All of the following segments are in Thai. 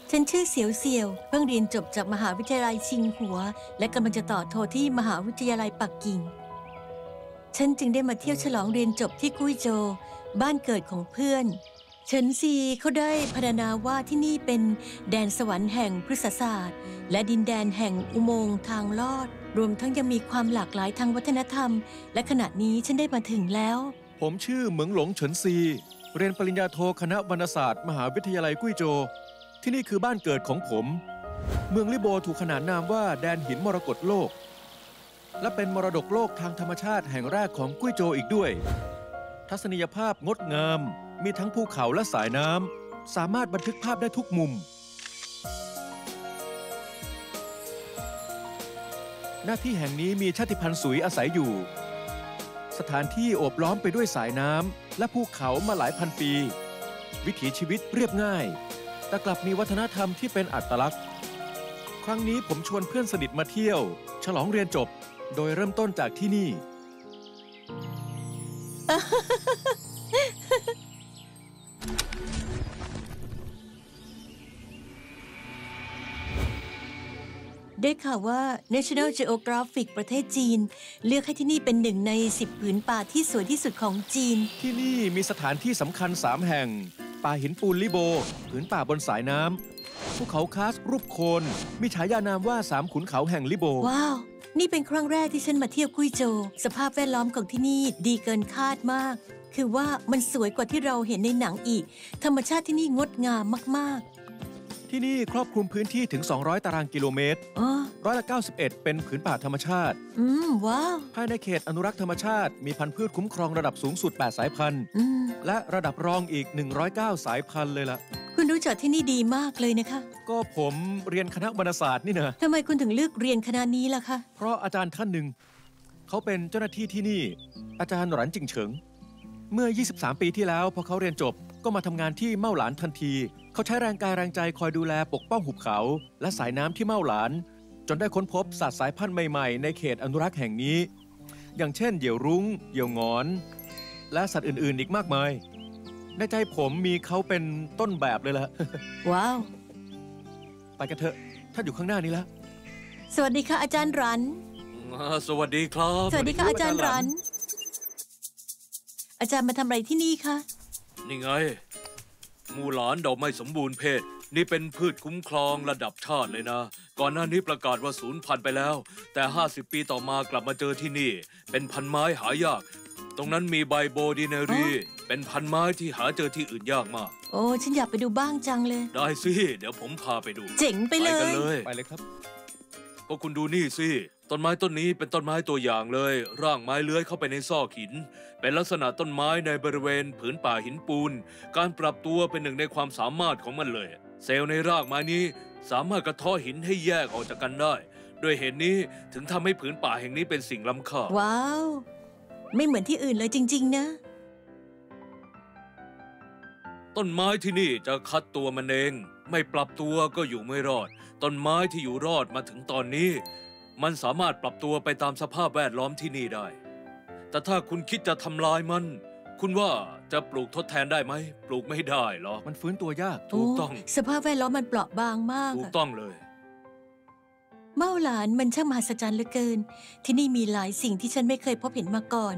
ฉันชื่อเสียวเสียวเพิ่งเรียนจบจากมหาวิทยาลัยชิงหัวและกำลังจะต่อโทที่มหาวิทยาลัยปักกิ่งฉันจึงได้มาเที่ยวฉลองเรียนจบที่กุ้ยโจวบ้านเกิดของเพื่อนเฉินซีเขาได้พรรณนาว่าที่นี่เป็นแดนสวรรค์แห่งพฤกษศาสตร์และดินแดนแห่งอุโมงค์ทางลอดรวมทั้งยังมีความหลากหลายทางวัฒนธรรมและขณะนี้ฉันได้มาถึงแล้วผมชื่อเหมิงหลงเฉินซีเรียนปริญญาโทคณะวรรณศาสตร์มหาวิทยาลัยกุ้ยโจวที่นี่คือบ้านเกิดของผมเมืองลิโบถูกขนานนามว่าแดนหินมรกตโลกและเป็นมรดกโลกทางธรรมชาติแห่งแรกของกุ้ยโจวอีกด้วยทัศนียภาพงดงามมีทั้งภูเขาและสายน้ำสามารถบันทึกภาพได้ทุกมุมหน้าที่แห่งนี้มีชาติพันธุ์สุยอาศัยอยู่สถานที่โอบล้อมไปด้วยสายน้ำและภูเขามาหลายพันปีวิถีชีวิตเรียบง่ายแต่กลับมีวัฒนธรรมที่เป็นอัตลักษณ์ครั้งนี้ผมชวนเพื่อนสนิทมาเที่ยวฉลองเรียนจบโดยเริ่มต้นจากที่นี่ได้ข่าวว่า National Geographic ประเทศจีนเลือกให้ที่นี่เป็นหนึ่งใน10ผืนป่าที่สวยที่สุดของจีนที่นี่มีสถานที่สำคัญ3แห่งป่าหินปูนลิโบผืนป่าบนสายน้ำภูเขาคาสรูปโคนมีฉายานามว่า3ขุนเขาแห่งลิโบว้าวนี่เป็นครั้งแรกที่ฉันมาเที่ยวกุ้ยโจวสภาพแวดล้อมของที่นี่ดีเกินคาดมากคือว่ามันสวยกว่าที่เราเห็นในหนังอีกธรรมชาติที่นี่งดงามมากๆที่นี่ครอบคลุมพื้นที่ถึง200ตารางกิโลเมตร91%เป็นผืนป่าธรรมชาติว้าวภายในเขตอนุรักษ์ธรรมชาติมีพันธุ์พืชคุ้มครองระดับสูงสุด8สายพันธุ์และระดับรองอีก109สายพันธุ์เลยล่ะคุณรู้จักที่นี่ดีมากเลยนะคะก็ผมเรียนคณะวรรณศาสตร์นี่นะทำไมคุณถึงเลือกเรียนคณะนี้ล่ะคะเพราะอาจารย์ท่านหนึ่งเขาเป็นเจ้าหน้าที่ที่นี่อาจารย์หรันจิงเฉิงเมื่อ23ปีที่แล้วพอเขาเรียนจบก็มาทำงานที่เม่าหลานทันทีเขาใช้แรงกายแรงใจคอยดูแลปกป้องหุบเขาและสายน้ำที่เม่าหลานจนได้ค้นพบสัตว์สายพันธุ์ใหม่ๆในเขตอนุรักษ์แห่งนี้อย่างเช่นเหยี่ยวรุ้งเหยี่ยวงอนและสัตว์อื่นๆอีกมากมายในใจผมมีเขาเป็นต้นแบบเลยล่ะว้าวไปกันเถอะท่านอยู่ข้างหน้านี้แล้วสวัสดีค่ะอาจารย์รันสวัสดีครับสวัสดีค่ะอาจารย์รันอาจารย์มาทำอะไรที่นี่คะนี่ไงมูหลานดอกไม้สมบูรณ์เพศนี่เป็นพืชคุ้มครองระดับชาติเลยนะก่อนหน้านี้ประกาศว่าสูญพันธุ์ไปแล้วแต่50ปีต่อมากลับมาเจอที่นี่เป็นพันไม้หายากตรงนั้นมีใบโบดิเนรีเป็นพันไม้ที่หาเจอที่อื่นยากมากโอ้ฉันอยากไปดูบ้างจังเลยได้สิเดี๋ยวผมพาไปดูเจ๋งไปเลยไปเลยครับก็คุณดูนี่สิต้นไม้ต้นนี้เป็นต้นไม้ตัวอย่างเลยร่างไม้เลื้อยเข้าไปในซอกหินเป็นลักษณะต้นไม้ในบริเวณผืนป่าหินปูนการปรับตัวเป็นหนึ่งในความสามารถของมันเลยเซลล์ในรากไม้นี้สามารถกระเทาะหินให้แยกออกจากกันได้ด้วยเหตุนี้ถึงทำให้ผืนป่าแห่งนี้เป็นสิ่งล้ำค่าว้าวไม่เหมือนที่อื่นเลยจริงๆนะต้นไม้ที่นี่จะคัดตัวมันเองไม่ปรับตัวก็อยู่ไม่รอดต้นไม้ที่อยู่รอดมาถึงตอนนี้มันสามารถปรับตัวไปตามสภาพแวดล้อมที่นี่ได้แต่ถ้าคุณคิดจะทำลายมันคุณว่าจะปลูกทดแทนได้ไหมปลูกไม่ได้หรอกมันฟื้นตัวยากถูกต้องสภาพแวดล้อมมันเปราะบางมากถูกต้องเลยเม่าหลานมันช่างมหัศจรรย์เหลือเกินที่นี่มีหลายสิ่งที่ฉันไม่เคยพบเห็นมาก่อน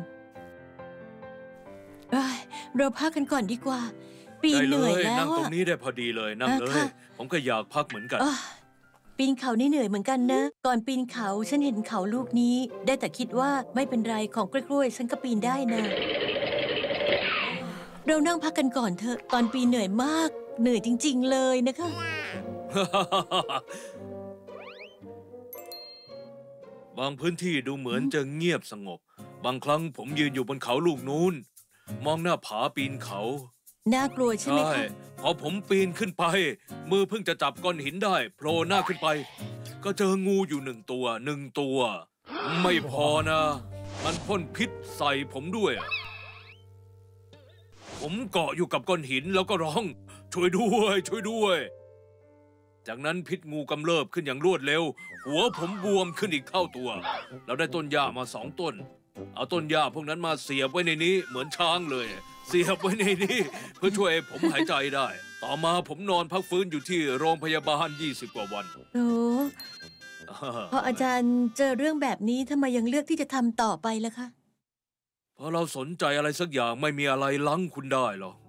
เราพักกันก่อนดีกว่าปีนเหนื่อยแล้วนั่งตรงนี้ได้พอดีเลยนั่งเลยผมก็อยากพักเหมือนกันปีนเขานี่เหนื่อยเหมือนกันนะก่อนปีนเขาฉันเห็นเขาลูกนี้ได้แต่คิดว่าไม่เป็นไรของกล้วยๆฉันก็ปีนได้นะเรานั่งพักกันก่อนเถอะตอนปีนเหนื่อยมากเหนื่อยจริงๆเลยนะคะบางพื้นที่ดูเหมือนจะเงียบสงบบางครั้งผมยืนอยู่บนเขาลูกนู้นมองหน้าผาปีนเขาน่ากลัวใช่ไหมคะพอผมปีนขึ้นไปมือเพิ่งจะจับก้อนหินได้โผล่หน้าขึ้นไปก็เจองูอยู่1 ตัวไม่พอนะมันพ่นพิษใส่ผมด้วยผมเกาะอยู่กับก้อนหินแล้วก็ร้องช่วยด้วยจากนั้นพิษงูกำเริบขึ้นอย่างรวดเร็วหัวผมบวมขึ้นอีกเท่าตัวเราได้ต้นหญ้ามา2 ต้นเอาต้นหญ้าพวกนั้นมาเสียบไว้ในนี้เหมือนช้างเลยเสียบไว้ในนี้เพื่อช่วยผมหายใจได้ต่อมาผมนอนพักฟื้นอยู่ที่โรงพยาบาล20 กว่าวันโอ้พออาจารย์เจอเรื่องแบบนี้ทำไมยังเลือกที่จะทำต่อไปล่ะคะเพราะเราสนใจอะไรสักอย่างไม่มีอะไรลังคุณได้หรอก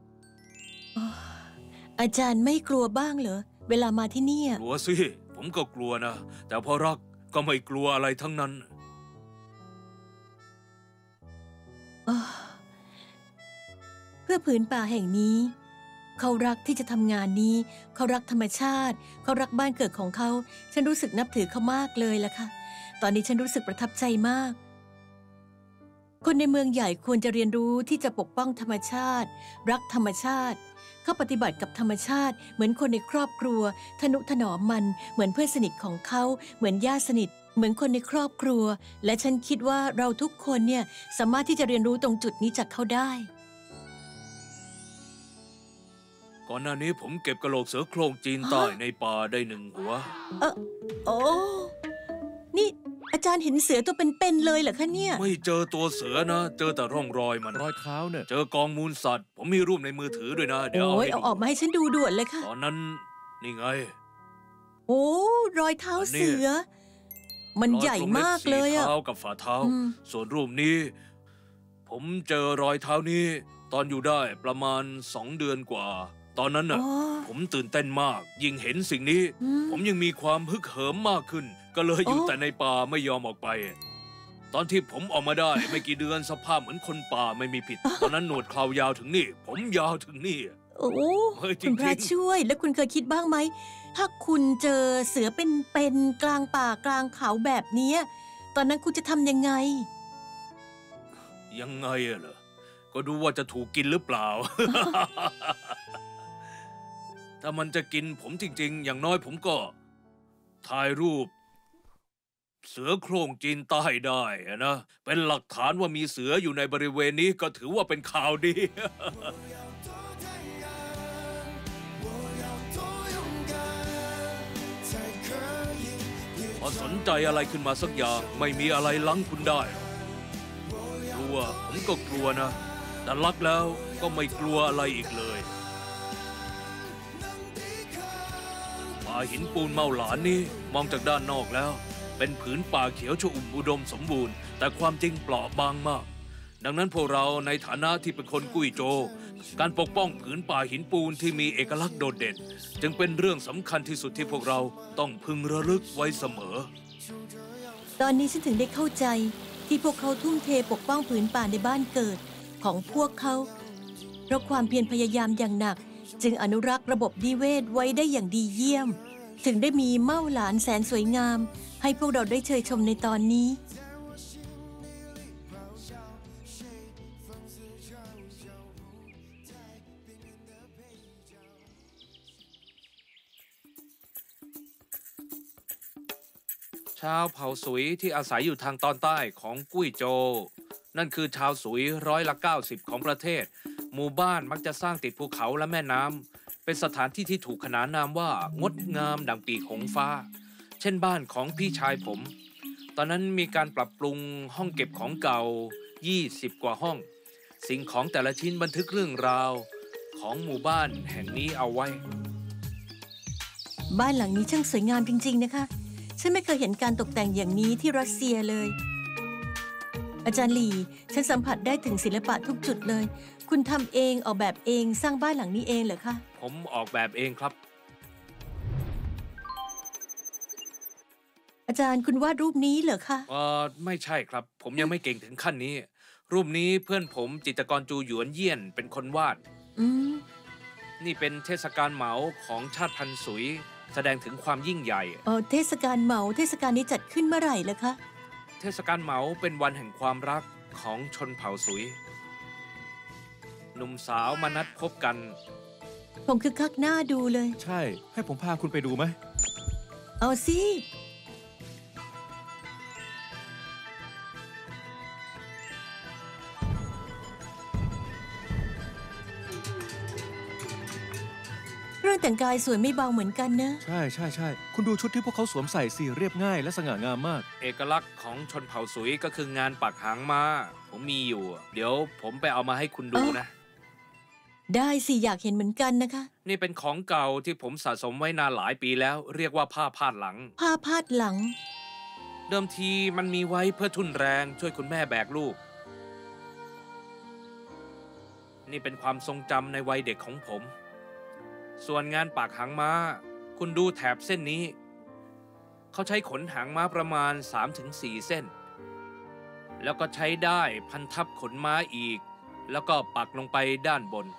อาจารย์ไม่กลัวบ้างเหรอเวลามาที่นี่กลัวสิผมก็กลัวนะแต่พอรักก็ไม่กลัวอะไรทั้งนั้นเพื่อผืนป่าแห่งนี้ เขารักที่จะทำงานนี้ เขารักธรรมชาติ เขารักบ้านเกิดของเขา ฉันรู้สึกนับถือเขามากเลยล่ะค่ะตอนนี้ฉันรู้สึกประทับใจมาก คนในเมืองใหญ่ควรจะเรียนรู้ที่จะปกป้องธรรมชาติ รักธรรมชาติเขาปฏิบัติกับธรรมชาติเหมือนคนในครอบครัวทนุถนอมมันเหมือนเพื่อนสนิทของเขาเหมือนญาติสนิทเหมือนคนในครอบครัว และฉันคิดว่าเราทุกคนเนี่ยสามารถที่จะเรียนรู้ตรงจุดนี้จากเขาได้ก่อนหน้านี้ผมเก็บกะโหลกเสือโคร่งจีนใต้ในป่าได้1 หัวโอ้นี่อาจารย์เห็นเสือตัวเป็นๆเลยเหรอคะเนี่ยไม่เจอตัวเสือนะ เจอแต่ร่องรอยมันรอยเท้าเนี่ยเจอกองมูลสัตว์ ผมมีรูปในมือถือด้วยนะ เดี๋ยวเอาโอ้ยให้เอาดูออกมาให้ฉันดูด่วนเลยค่ะตอนนั้นนี่ไงโอ้รอยเท้าเสือ มันใหญ่มากเลยรอยอะกรงเล็บ4 เท้ากับฝ่าเท้าอืมส่วนรูปนี้ ผมเจอรอยเท้านี้ ตอนอยู่ได้ประมาณ2 เดือนกว่า ตอนนั้นน่ะอ๋อผมตื่นเต้นมาก ยิ่งเห็นสิ่งนี้อืมผมยังมีความฮึกเหิมมากขึ้น ก็เลยอยู่อ๋อแต่ในป่าไม่ยอมออกไป ตอนที่ผมออกมาได้ ไม่กี่เดือนสภาพเหมือนคนป่าไม่มีผิด ตอนนั้นหนวดเครายาวถึงนี่ ผมยาวถึงนี่โอ้เฮ้ยจคุณพระริงๆช่วยแล้วคุณเคยคิดบ้างไหม ถ้าคุณเจอเสือเป็นกลางป่ากลางเขาแบบเนี้ยตอนนั้นคุณจะทำยังไงยังไงอะเหรอ ก็ดูว่าจะถูกกินหรือเปล่า ถ้ามันจะกินผมจริง ๆ อย่างน้อยผมก็ถ่ายรูป เสือโคร่งจีนใต้ได้อะนะ เป็นหลักฐานว่ามีเสืออยู่ในบริเวณนี้ก็ถือว่าเป็นข่าวดี พอสนใจอะไรขึ้นมาสักอย่างไม่มีอะไรลังคุณได้หรอกกลัวผมก็กลัวนะ แต่รักแล้วก็ไม่กลัวอะไรอีกเลยป่าหินปูนเมาหลานนี่มองจากด้านนอกแล้ว เป็นผืนป่าเขียวชอุ่มอุดมสมบูรณ์แต่ความจริงเปราะบางมาก ดังนั้นพวกเราในฐานะที่เป็นคนกุ้ยโจวการปกป้องผืนป่าหินปูนที่มีเอกลักษณ์โดดเด่น จึงเป็นเรื่องสำคัญที่สุดที่พวกเราต้องพึงระลึกไว้เสมอตอนนี้ฉันถึงได้เข้าใจที่พวกเขาทุ่มเทปกป้องผืนป่าในบ้านเกิดของพวกเขาเพราะความเพียรพยายามอย่างหนัก จึงอนุรักษ์ระบบนิเวศไว้ได้อย่างดีเยี่ยม ถึงได้มีเม่าหลานแสนสวยงาม ให้พวกเราได้เชยชมในตอนนี้ชาวเผ่าสุยที่อาศัยอยู่ทางตอนใต้ของกุ้ยโจวนั่นคือชาวสุย90%ของประเทศ หมู่บ้านมักจะสร้างติดภูเขาและแม่น้ำเป็นสถานที่ที่ถูกขนานนามว่างดงามดังปีกหงส์ฟ้า เช่นบ้านของพี่ชายผม ตอนนั้นมีการปรับปรุงห้องเก็บของเก่า20 กว่าห้อง สิ่งของแต่ละชิ้นบันทึกเรื่องราวของหมู่บ้านแห่งนี้เอาไว้บ้านหลังนี้ช่างสวยงามจริงๆนะคะฉันไม่เคยเห็นการตกแต่งอย่างนี้ที่รัสเซียเลย อาจารย์หลี่ฉันสัมผัสได้ถึงศิลปะทุกจุดเลย คุณทำเองออกแบบเองสร้างบ้านหลังนี้เองเหรอคะผมออกแบบเองครับอาจารย์คุณวาดรูปนี้เหรอคะไม่ใช่ครับ ผมยังไม่เก่งถึงขั้นนี้ รูปนี้เพื่อนผมจิตรกรจูหยวนเยี่ยนเป็นคนวาดอืมนี่เป็นเทศกาลเหมาของชาติพันธุ์สุย แสดงถึงความยิ่งใหญ่เทศกาลเหมาเทศกาลนี้จัดขึ้นเมื่อไหร่เหรอคะเทศกาลเหมาเป็นวันแห่งความรักของชนเผ่าสุย หนุ่มสาวมานัดพบกันผมคึกคักหน้าดูเลยใช่ ให้ผมพาคุณไปดูไหมเอาสิเรื่องแต่งกายสวยไม่เบาเหมือนกันนะใช่ใช่ใช่ คุณดูชุดที่พวกเขาสวมใส่สิเรียบง่ายและสง่างามมากเอกลักษณ์ของชนเผ่าสุยก็คืองานปักหางม้าผมมีอยู่ เดี๋ยวผมไปเอามาให้คุณดูนะได้สิอยากเห็นเหมือนกันนะคะนี่เป็นของเก่าที่ผมสะสมไว้นานหลายปีแล้ว เรียกว่าผ้าพาดหลังผ้าพาดหลังเดิมทีมันมีไว้เพื่อทุ่นแรงช่วยคุณแม่แบกลูก นี่เป็นความทรงจำในวัยเด็กของผม ส่วนงานปากหางม้า คุณดูแถบเส้นนี้ เขาใช้ขนหางม้าประมาณ 3-4 เส้น แล้วก็ใช้ได้ายพันทับขนม้าอีก แล้วก็ปักลงไปด้านบน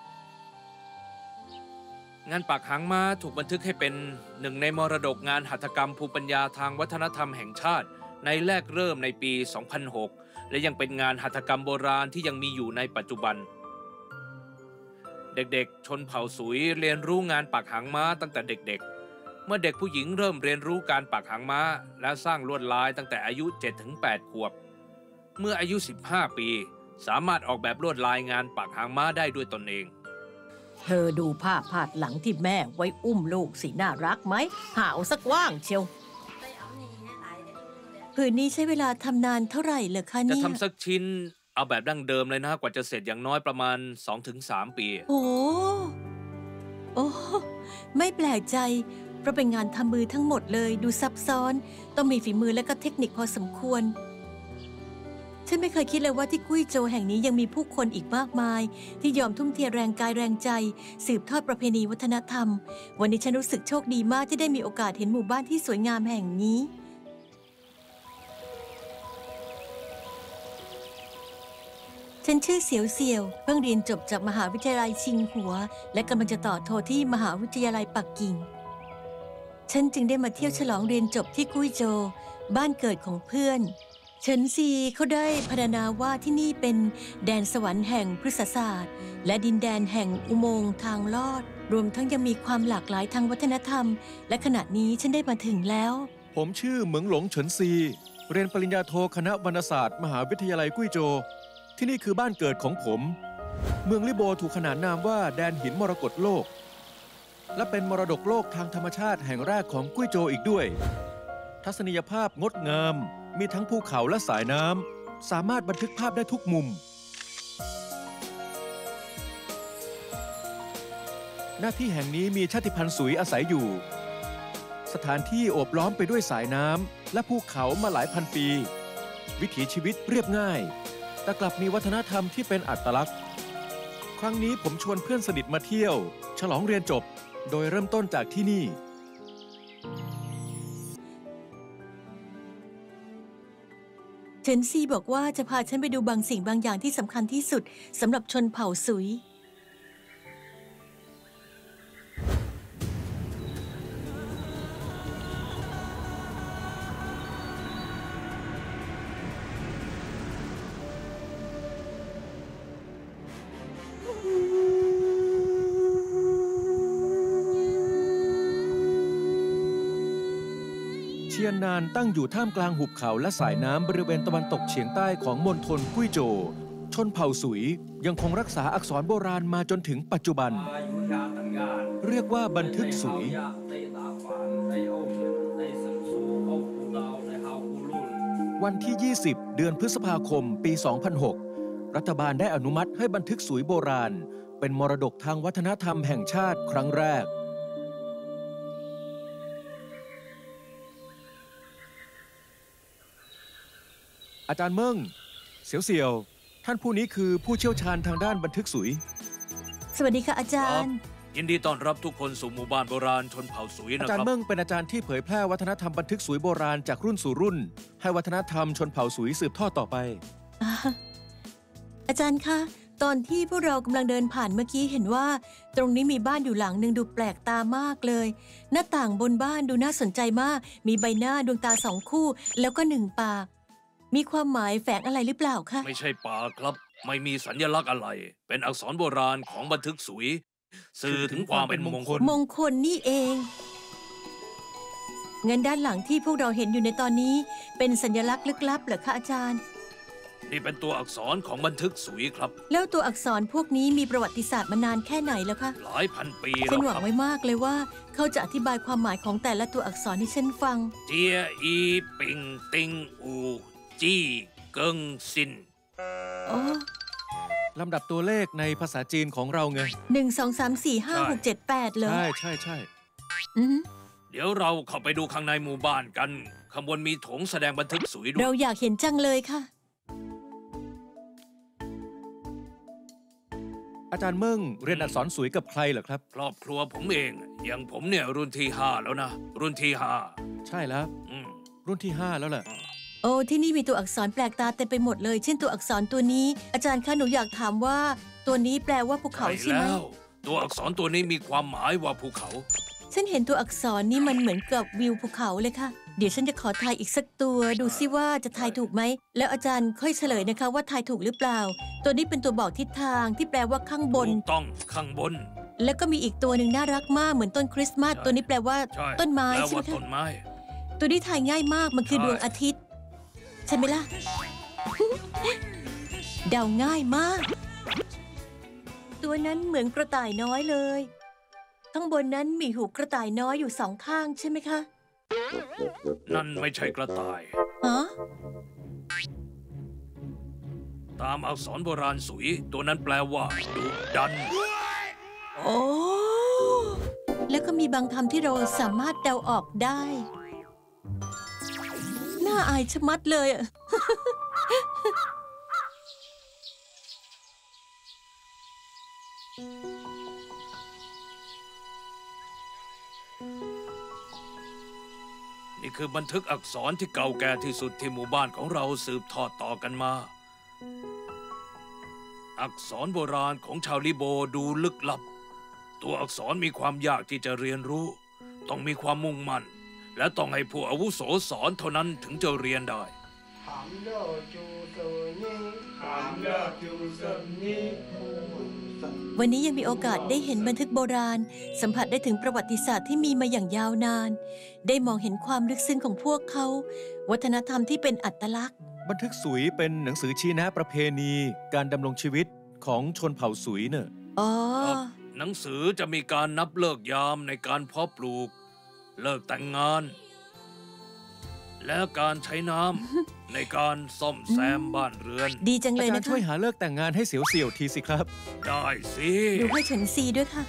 งานปักหางม้าถูกบันทึกให้เป็นหนึ่งในมรดกงานหัตถกรรมภูมิปัญญาทางวัฒนธรรมแห่งชาติในแรกเริ่มในปี 2006 และยังเป็นงานหัตถกรรมโบราณที่ยังมีอยู่ในปัจจุบัน เด็กๆชนเผ่าสุยเรียนรู้งานปักหางม้าตั้งแต่เด็กๆ เมื่อเด็กผู้หญิงเริ่มเรียนรู้การปักหางม้าและสร้างลวดลายตั้งแต่อายุ 7-8 ขวบ เมื่ออายุ 15 ปี สามารถออกแบบลวดลายงานปักหางม้าได้ด้วยตนเองเธอดูผ้าพาดหลังที่แม่ไว้อุ้มลูกสิน่ารักไหมหาวสักว่างเชียวผืนนี้ใช้เวลาทำนานเท่าไหร่เหรอคะจะเนี่ยทำสักชิ้นเอาแบบดั้งเดิมเลยนะกว่าจะเสร็จอย่างน้อยประมาณ 2-3 ปีโอ้โอ้ไม่แปลกใจเพราะเป็นงานทำมือทั้งหมดเลยดูซับซ้อน ต้องมีฝีมือและก็เทคนิคพอสมควร ฉันไม่เคยคิดเลยว่าที่กุ้ยโจวแห่งนี้ยังมีผู้คนอีกมากมาย ที่ยอมทุ่มเทแรงกายแรงใจ สืบทอดประเพณีวัฒนธรรม วันนี้ฉันรู้สึกโชคดีมากที่ได้มีโอกาสเห็นหมู่บ้านที่สวยงามแห่งนี้ ฉันชื่อเสียวเสี่ยวเพิ่งเรียนจบจากมหาวิทยาลัยชิงหัว และกำลังจะต่อโทที่มหาวิทยาลัยปักกิ่ง ฉันจึงได้มาเที่ยวฉลองเรียนจบที่กุ้ยโจวบ้านเกิดของเพื่อน เฉินซีเขาได้พรรณนาว่าที่นี่เป็นแดนสวรรค์แห่งพฤกษศาสตร์และดินแดนแห่งอุโมงค์ทางลอด รวมทั้งยังมีความหลากหลายทางวัฒนธรรม และขณะนี้ฉันได้มาถึงแล้วผมชื่อเหมิงหลงเฉินซี เรียนปริญญาโทคณะวรรณศาสตร์มหาวิทยาลัยกุ้ยโจวที่นี่คือบ้านเกิดของผม เมืองลิโบถูกขนานนามว่าแดนหินมรกตโลก และเป็นมรดกโลกทางธรรมชาติแห่งแรกของกุ้ยโจวอีกด้วย ทัศนียภาพงดงาม มีทั้งภูเขาและสายน้ำ สามารถบันทึกภาพได้ทุกมุม หน้าที่แห่งนี้มีชาติพันธุ์สุยอาศัยอยู่ สถานที่โอบล้อมไปด้วยสายน้ำและภูเขามาหลายพันปี วิถีชีวิตเรียบง่าย แต่กลับมีวัฒนธรรมที่เป็นอัตลักษณ์ ครั้งนี้ผมชวนเพื่อนสนิทมาเที่ยว ฉลองเรียนจบ โดยเริ่มต้นจากที่นี่เฉินซีบอกว่าจะพาฉันไปดูบางสิ่งบางอย่างที่สำคัญที่สุดสำหรับชนเผ่าสุยเชียนนานตั้งอยู่ท่ามกลางหุบเขาและสายน้ำบริเวณตะวันตกเฉียงใต้ของมณฑลกุ้ยโจวชนเผ่าสุยยังคงรักษาอักษรโบราณมาจนถึงปัจจุบัน เรียกว่าบันทึกสุย วันที่ 20 เดือนพฤษภาคม ปี 2006 รัฐบาลได้อนุมัติให้บันทึกสุยโบราณ เป็นมรดกทางวัฒนธรรมแห่งชาติครั้งแรก อาจารย์เมิ่งเสี่ยวท่านผู้นี้คือผู้เชี่ยวชาญทางด้านบันทึกสุยสวัสดีค่ะอาจารย์ยินดีต้อนรับทุกคนสู่หมู่บ้านโบราณชนเผ่าสุยอานะจารครัย์บเมิ่งเป็นอาจารย์ที่เผยแพร่วัฒนธรรมบันทึกสุยโบราณจากรุ่นสู่รุ่น ให้วัฒนธรรมชนเผ่าสุยสืบทอดต่อไปอาจารย์คะตอนที่พวกเรากำลังเดินผ่านเมื่อกี้เห็นว่า ตรงนี้มีบ้านอยู่หลังหนึ่งดูแปลกตามากเลย หน้าต่างบนบ้านดูน่าสนใจมาก มีใบหน้าดวงตาสองคู่ แล้วก็หนึ่งปาก มีความหมายแฝงอะไรหรือเปล่าคะไม่ใช่ปากครับ ไม่มีสัญลักษณ์อะไร เป็นอักษรโบราณของบันทึกสุย สื่อถึงความเป็นมงคลมงคลนี่เองเงินด้านหลังที่พวกเราเห็นอยู่ในตอนนี้ เป็นสัญลักษณ์ลึกลับเหรอคะอาจารย์นี่เป็นตัวอักษรของบันทึกสุยครับแล้วตัวอักษรพวกนี้มีประวัติศาสตร์มานานแค่ไหนแล้วคะหลายพันปีฉัแล้นวหวัคงรับไว้มากเลยว่า เขาจะอธิบายความหมายของแต่ละตัวอักษรให้ฉันฟังเจียอีปิงติงอูจี้เกิงซินอ๋อลำดับตัวเลขในภาษาจีนของเราไง 1 2 3 4 5 6 7 8เลยใช่อือหือเดี๋ยวเราเข้าไปดูข้างในหมู่บ้านกันข้างบนมีโถงแสดงบันทึกสุยด้วเรายอยากเห็นจังเลยค่ะอาจารย์เมิ่งเรียนอักษรสุยกับใครเหรอครับครอบครัวผมเอง อย่างผมเนี่ยรุ่นที่ 5 แล้วนะ รุ่นที่ใช่แล้ว 5อืมรุ่นที่ 5 แล้วแหละโอ้ที่นี่มีตัวอักษรแปลกตาเต็มไปหมดเลย เช่นตัวอักษรตัวนี้ อาจารย์คะหนูอยากถามว่า ตัวนี้แปลว่าภูเขาใช่ไหมแล้ว ตัวอักษรตัวนี้มีความหมายว่าภูเขาฉันเห็นตัวอักษรนี่มันเหมือนกับวิวภูเขาเลยค่ะ เดี๋ยวฉันจะขอทายอีกสักตัว ดูซิว่าจะทายถูกไหม แล้วอาจารย์ค่อยเฉลยนะคะว่าทายถูกหรือเปล่า ตัวนี้เป็นตัวบอกทิศทางที่แปลว่าข้างบนถูกต้องข้างบนแล้วก็มีอีกตัวหนึ่งน่ารักมากเหมือนต้นคริสต์มาสใช่ตัวนี้แปลว่าใช่ต้นไม้แปลใช่ไหมว่าคะต้นไม้ตัวนี้ทายง่ายมากมันคือใช่ดวงอาทิตย์ ใช่ไหมล่ะ เดาง่ายมาก ตัวนั้นเหมือนกระต่ายน้อยเลย ข้างบนนั้นมีหูกระต่ายน้อยอยู่2 ข้างใช่ไหมคะนั่นไม่ใช่กระต่ายฮะตามอักษรโบราณสุย ตัวนั้นแปลว่าดุดันโอ้ แล้วก็มีบางคำที่เราสามารถเดาออกได้ น่าอายชะมัดเลยอะนี่คือบันทึกอักษรที่เก่าแก่ที่สุดที่หมู่บ้านของเราสืบทอดต่อกันมา อักษรโบราณของชาวลิโบดูลึกลับ ตัวอักษรมีความยากที่จะเรียนรู้ ต้องมีความมุ่งมั่น และต้องให้ผู้อาวุโสสอนเท่านั้นถึงจะเรียนได้วันนี้ยังมีโอกาสได้เห็นบันทึกโบราณ สัมผัสได้ถึงประวัติศาสตร์ที่มีมาอย่างยาวนาน ได้มองเห็นความลึกซึ้งของพวกเขา วัฒนธรรมที่เป็นอัตลักษณ์บันทึกสุยเป็นหนังสือชี้แนะประเพณี การดำรงชีวิตของชนเผ่าสุยเนอะอ๋อหนังสือจะมีการนับเลิกยามในการเพาะปลูก เลิกแต่งงาน และการใช้น้ำ ในการซ่อมแซมบ้านเรือนดีจังเลอาย จารนะย์ช่วยคะหาเลิกแต่งงานให้เสียวๆทีสิครับได้สิดูให้ฉันซีด้วยค่ะ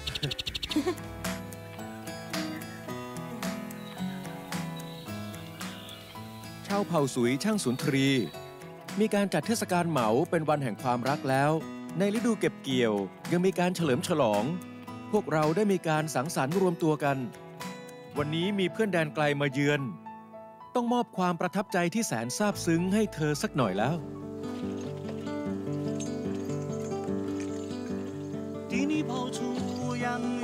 ชาวเผ่าสุยช่างสุนทรี มีการจัดเทศกาลเหมาเป็นวันแห่งความรักแล้ว ในฤดูเก็บเกี่ยวยังมีการเฉลิมฉลอง พวกเราได้มีการสังสรรค์รวมตัวกัน วันนี้มีเพื่อนแดนไกลมาเยือน ต้องมอบความประทับใจที่แสนซาบซึ้งให้เธอสักหน่อยแล้ว替你抛出洋芋，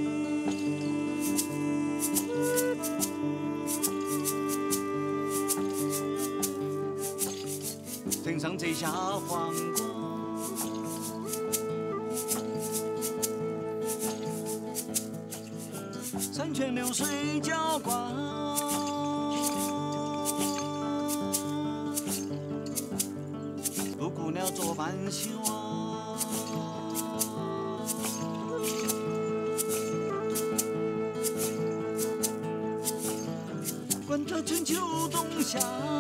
天上摘下黄瓜，山泉流水浇灌，布谷鸟做伴袖啊。贯彻春秋冬夏，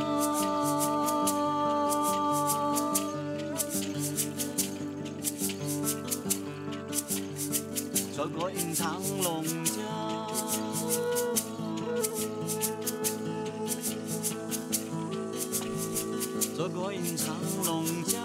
走过隐藏农家，走过隐藏农家。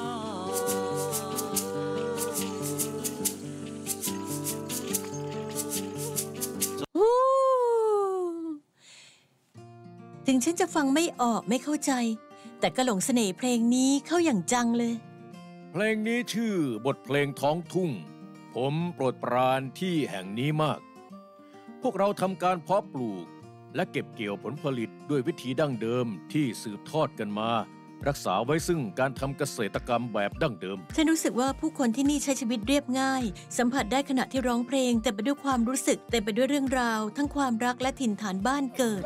ถึงฉันจะฟังไม่ออกไม่เข้าใจ แต่ก็หลงเสน่ห์เพลงนี้เข้าอย่างจังเลยเพลงนี้ชื่อบทเพลงท้องทุ่ง ผมโปรดปรานที่แห่งนี้มาก พวกเราทำการเพาะปลูก และเก็บเกี่ยวผลผลิตด้วยวิธีดั้งเดิมที่สืบทอดกันมา รักษาไว้ซึ่งการทำเกษตรกรรมแบบดั้งเดิมฉันรู้สึกว่าผู้คนที่นี่ใช้ชีวิตเรียบง่าย สัมผัสได้ขณะที่ร้องเพลงแต่ไปด้วยความรู้สึกเต็มไปด้วยเรื่องราว ทั้งความรักและถิ่นฐานบ้านเกิด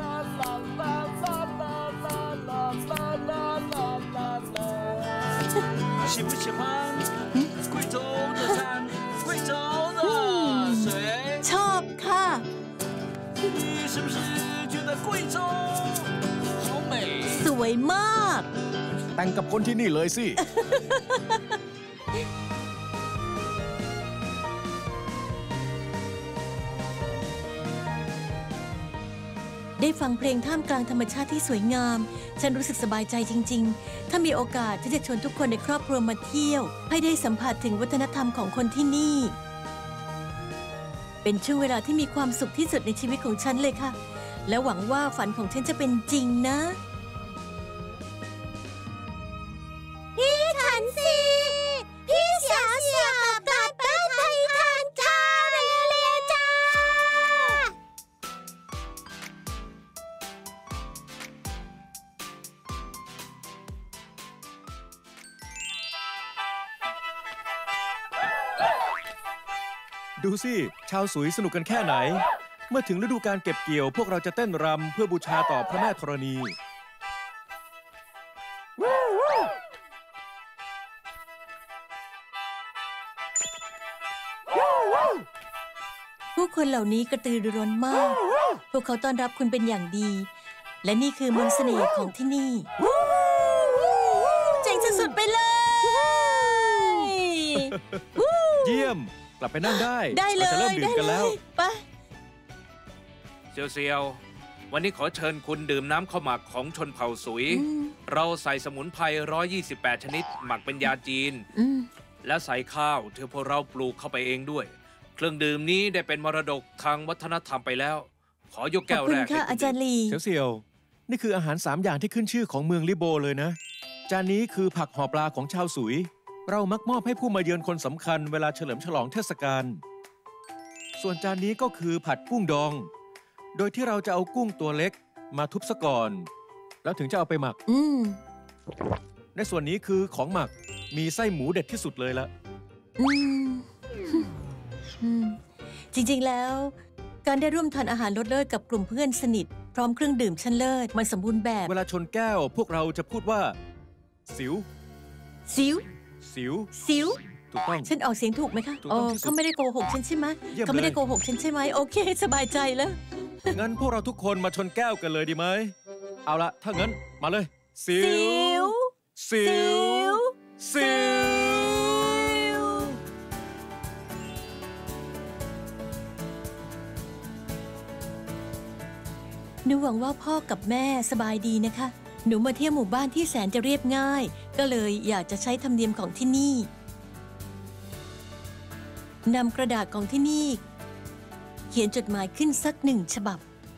喜不喜欢贵州的山，贵州的水？ ชอบค่ะ你是不是觉得贵州好美？ สวยมากแต่งกับคนที่นี่เลยสิได้ฟังเพลงท่ามกลางธรรมชาติที่สวยงาม ฉันรู้สึกสบายใจจริงๆ ถ้ามีโอกาสฉันจะชวนทุกคนในครอบครัวมาเที่ยว ให้ได้สัมผัสถึงวัฒนธรรมของคนที่นี่ เป็นช่วงเวลาที่มีความสุขที่สุดในชีวิตของฉันเลยค่ะ และหวังว่าฝันของฉันจะเป็นจริงนะพี่ถันซีพี่เสียกลับบ้านไปทานข้าวเร็วๆจ้าดูสิ ชาวสุยสนุกกันแค่ไหน เมื่อถึงฤดูการเก็บเกี่ยว พวกเราจะเต้นรำเพื่อบูชาต่อพระแม่ธรณีผู้คนเหล่านี้กระตือรือร้นมาก พวกเขาต้อนรับคุณเป็นอย่างดี และนี่คือมนต์เสน่ห์ของที่นี่ เจ๋งสุดๆไปเลยเยี่ยม กลับไปนั่งได้ได้เลยเราจะเริ่มดื่มกันแล้วไปเซียวๆวันนี้ขอเชิญคุณดื่มน้ำข้าวหมักของชนเผ่าสุยอืมเราใส่สมุนไพร128 ชนิด หมักเป็นยาจีนอืมและใส่ข้าวที่พวกเราปลูกเข้าไปเองด้วย เครื่องดื่มนี้ได้เป็นมรดกทางวัฒนธรรมไปแล้ว ขอยกขอแก้บวคุแรณกให้ค่ะคุอาณจารย์ลีเสี่ยวๆนี่คืออาหาร3อย่างที่ขึ้นชื่อของเมืองลิโบเลยนะ จานนี้คือผักห่อปลาของชาวสุย เรามักมอบให้ผู้มาเยือนคนสำคัญเวลาเฉลิมฉลองเทศกาล ส่วนจานนี้ก็คือผัดกุ้งดอง โดยที่เราจะเอากุ้งตัวเล็กมาทุบซะก่อน แล้วถึงจะเอาไปหมักอืมในส่วนนี้คือของหมัก มีไส้หมูเด็ดที่สุดเลยละอืมอืม จริงๆ แล้ว การได้ร่วมทานอาหารรสเลิศกับกลุ่มเพื่อนสนิท พร้อมเครื่องดื่มชั้นเลิศมันสมบูรณ์แบบเวลาชนแก้วพวกเราจะพูดว่า สิวสิวสิวสิวถูกต้องฉันออกเสียงถูกไหมคะถูกต้องที่สุดเขาไม่ได้โกหกฉันใช่ไหมเยี่ยมเลยเขาไม่ได้โกหกฉันใช่ไหมโอเค สบายใจแล้วงั้นพวกเราทุกคนมาชนแก้วกันเลยดีไหม เอาละถ้างั้นมาเลย สิว สิว สิวหนูหวังว่าพ่อกับแม่สบายดีนะคะ หนูมาเที่ยวหมู่บ้านที่แสนจะเรียบง่าย ก็เลยอยากจะใช้ธรรมเนียมของที่นี่นำกระดาษของที่นี่ เขียนจดหมายขึ้นสัก1 ฉบับ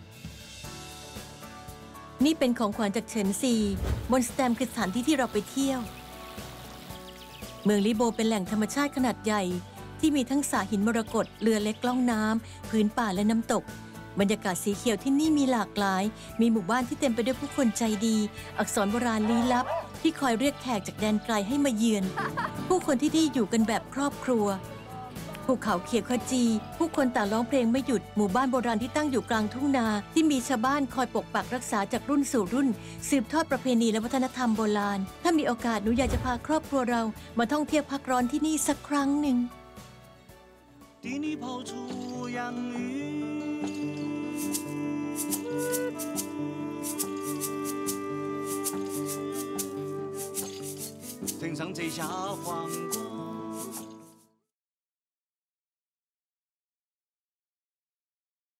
นี่เป็นของขวัญจากเฉินซีบนสแตมป์คือสถานที่ที่เราไปเที่ยว เมืองลิโบเป็นแหล่งธรรมชาติขนาดใหญ่ ที่มีทั้งสระหินมรกตเรือเล็กล่องน้ำพื้นป่าและน้ำตก บรรยากาศสีเขียวที่นี่มีหลากหลาย มีหมู่บ้านที่เต็มไปด้วยผู้คนใจดี อักษรโบราณลี้ลับ ที่คอยเรียกแขกจากแดนไกลให้มาเยือน ผู้คนที่นี่อยู่กันแบบครอบครัว ภูเขาเขียวขจี ผู้คนต่างร้องเพลงไม่หยุด หมู่บ้านโบราณที่ตั้งอยู่กลางทุ่งนา ที่มีชาวบ้านคอยปกปักรักษาจากรุ่นสู่รุ่น สืบทอดประเพณีและวัฒนธรรมโบราณ ถ้ามีโอกาสหนูอยากจะพาครอบครัวเรามาท่องเที่ยวพักร้อนที่นี่สักครั้งหนึ่ง替你抛出洋芋，藤上摘下黄瓜。